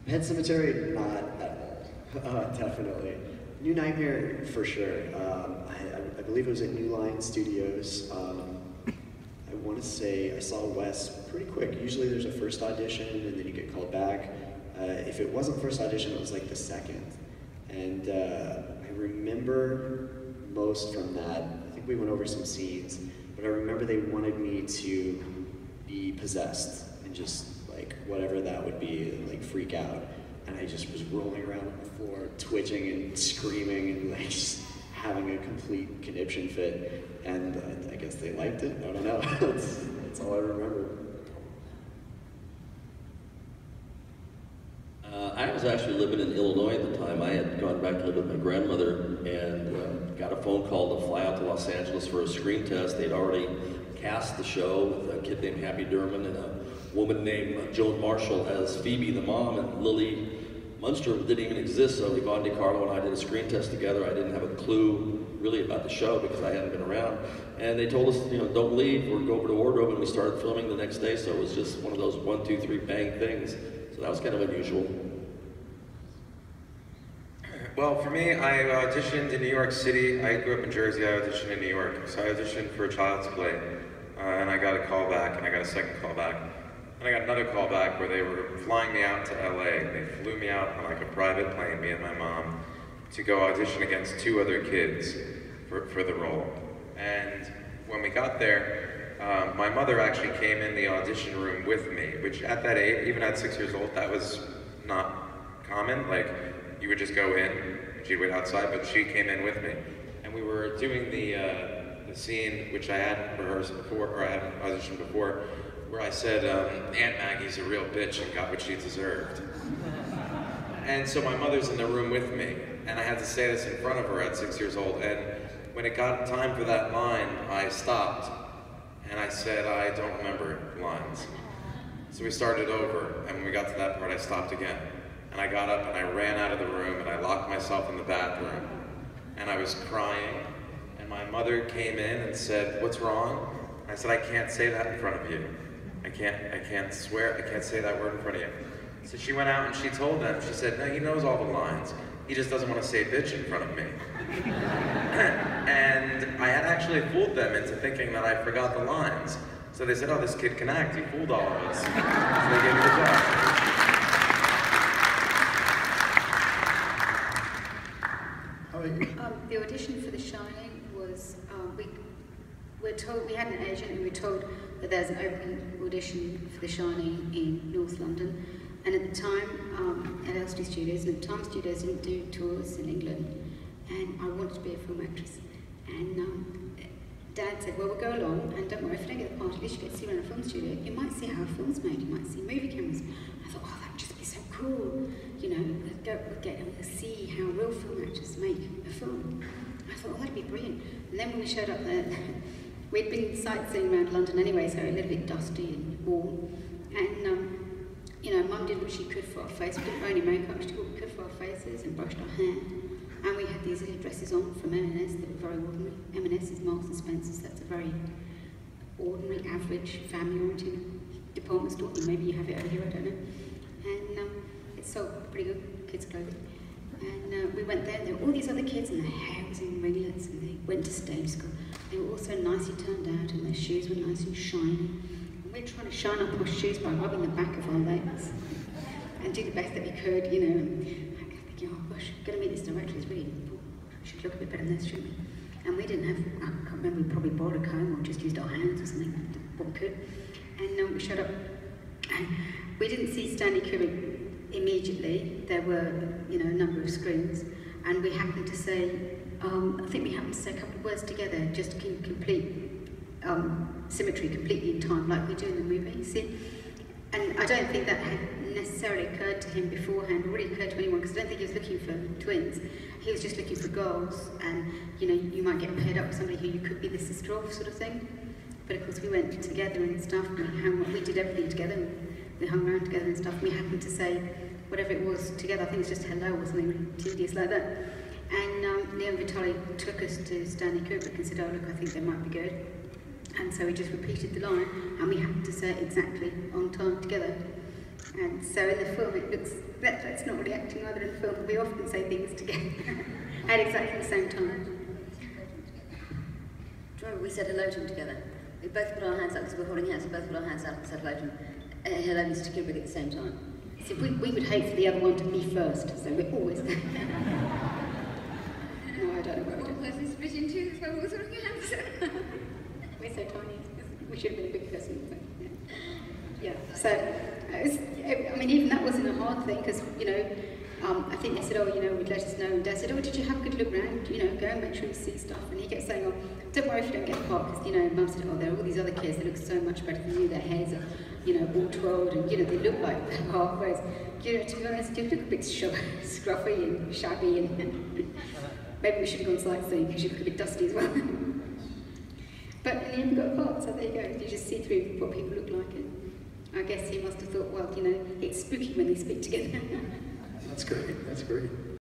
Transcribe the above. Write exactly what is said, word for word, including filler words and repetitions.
Pet Sematary, not at all, uh, definitely. New Nightmare, for sure. Um, I, I believe it was at New Line Studios. Um, I want to say I saw Wes pretty quick. Usually there's a first audition and then you get called back. Uh, if it wasn't first audition, it was like the second. And uh, I remember most from that. I think we went over some scenes, but I remember they wanted me to be possessed and just like whatever that would be, like freak out. And I just was rolling around on the floor, twitching and screaming and like just having a complete conniption fit. And uh, I guess they liked it. I don't know. that's, that's all I remember. Uh, I was actually living in Illinois at the time. I had gone back to live with my grandmother and uh, got a phone call to fly out to Los Angeles for a screen test. They'd already cast the show with a kid named Happy Durman and a woman named Joan Marshall as Phoebe, the mom, and Lily Munster didn't even exist, so Yvonne DiCarlo and I did a screen test together. I didn't have a clue really about the show because I hadn't been around. And they told us, you know, don't leave or go over to wardrobe, and we started filming the next day, so it was just one of those one, two, three, bang things. So that was kind of unusual. Well, for me, I auditioned in New York City. I grew up in Jersey, I auditioned in New York. So I auditioned for Child's Play, uh, and I got a call back, and I got a second call back. And I got another call back where they were flying me out to L A. They flew me out on like a private plane, me and my mom, to go audition against two other kids for, for the role. And when we got there, um, my mother actually came in the audition room with me, which at that age, even at six years old, that was not common. Like, you would just go in, she'd wait outside, but she came in with me. And we were doing the, uh, the scene, which I hadn't rehearsed before, or I hadn't auditioned before, where I said, um, Aunt Maggie's a real bitch and got what she deserved. And so my mother's in the room with me, and I had to say this in front of her at six years old, and when it got time for that line, I stopped, and I said, I don't remember lines. So we started over, and when we got to that part, I stopped again. And I got up and I ran out of the room, and I locked myself in the bathroom, and I was crying, and my mother came in and said, what's wrong? I said, I can't say that in front of you. I can't, I can't swear, I can't say that word in front of you. So she went out and she told them, she said, no, he knows all the lines. He just doesn't want to say bitch in front of me. And I had actually fooled them into thinking that I forgot the lines. So they said, oh, this kid can act, he fooled all of us. So they gave me the job. Um, the audition for The Shining was, um, we were told, we had an agent and we were told that there's an open audition for The Shining in North London. And at the time, um, at Elstree Studios, and at the time Studios didn't do tours in England, and I wanted to be a film actress. And um, Dad said, well, we'll go along, and don't worry, if you don't get the part, at least you get to see around a film studio. You might see how a film's made, you might see movie cameras. I thought, oh, that would just be so cool. You know, go, get able to see how real film actors make a film. I thought, oh, that'd be brilliant. And then when we showed up there, we'd been sightseeing around London anyway, so a little bit dusty and warm. And, um, you know, Mum did what she could for our face. We didn't wear any makeup, she did what we could for our faces and brushed our hair. And we had these little dresses on from M and S that were very ordinary. M and S is Marks and Spencer's, that's a very ordinary, average, family-oriented department store. Maybe you have it over here, I don't know. And um, it sold pretty good kids' clothing. And uh, we went there, and there were all these other kids, and their hair was in ringlets, and they went to stage school. They were all so nicely turned out, and their shoes were nice and shiny. And we were trying to shine up our shoes by rubbing the back of our legs and do the best that we could, you know. And I kept thinking, oh gosh, going to meet this director is really important. We should look a bit better than this, shouldn't we? And we didn't have, I can't remember, we probably borrowed a comb or just used our hands or something, what we could. And um, we showed up, and we didn't see Stanley Kubrick immediately. There were, you know, a number of screens, and we happened to say, um, I think we happened to say a couple of words together, just to keep complete um, symmetry, completely in time, like we do in the movie, you see? And I don't think that had necessarily occurred to him beforehand, or really occurred to anyone, because I don't think he was looking for twins. He was just looking for girls, and, you know, you might get paired up with somebody who you could be the sister of, sort of thing. But of course we went together and stuff, and we, hung, we did everything together, and we hung around together and stuff, and we happened to say whatever it was together. I think it was just hello or something really tedious like that. And um, Leon Vitali took us to Stanley Kubrick and said, oh look, I think they might be good. And so we just repeated the line, and we happened to say it exactly on time together. And so in the film, it looks, that, that's not really acting either in the film. We often say things together at exactly the same time. Do you remember we said hello to him together? We both put our hands up, because we're holding hands, we both put our hands up and said hello to him. Uh, hello, Mister Kubrick at the same time. So we, we would hate for the other one to be first, so we're always there. No, I don't know what we One do. person split in two, that's why we're holding hands. We're so tiny. We should have been a big person. But yeah. Yeah. So, it was, I mean, even that wasn't a hard thing because, you know, um, I think they said, oh, you know, would let us know. And Dad said, oh, did you have a good look round? You know, go and make sure you see stuff. And he kept saying, oh, don't worry if you don't get a part because, you know, Mum said, oh, there are all these other kids that look so much better than you. Their heads are, you know, all twirled and, you know, they look like they're half. Whereas, you know, to be honest, you look a bit scruffy and shabby and maybe we should have gone sightseeing because you look a bit dusty as well. But in the end, we got a part, so there you go. You just see through what people look like. And I guess he must have thought, well, you know, it's spooky when they speak together. That's great. That's great.